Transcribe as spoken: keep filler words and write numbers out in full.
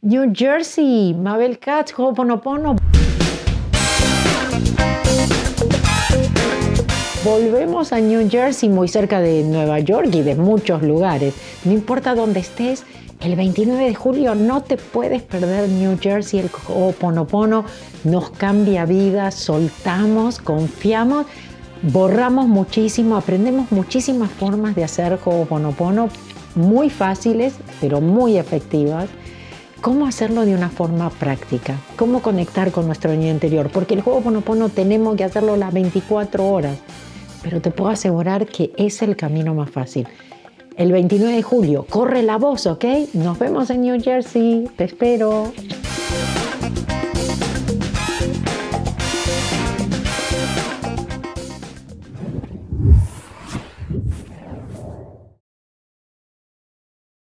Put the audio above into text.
New Jersey, Mabel Katz, Ho'oponopono. Volvemos a New Jersey, muy cerca de Nueva York y de muchos lugares. No importa dónde estés, el veintinueve de julio no te puedes perder New Jersey. El Ho'oponopono nos cambia vidas, soltamos, confiamos, borramos muchísimo, aprendemos muchísimas formas de hacer Ho'oponopono, muy fáciles, pero muy efectivas. Cómo hacerlo de una forma práctica, cómo conectar con nuestro niño interior, porque el Ho'oponopono tenemos que hacerlo las veinticuatro horas, pero te puedo asegurar que es el camino más fácil. El veintinueve de julio, corre la voz, ¿ok? Nos vemos en New Jersey, te espero.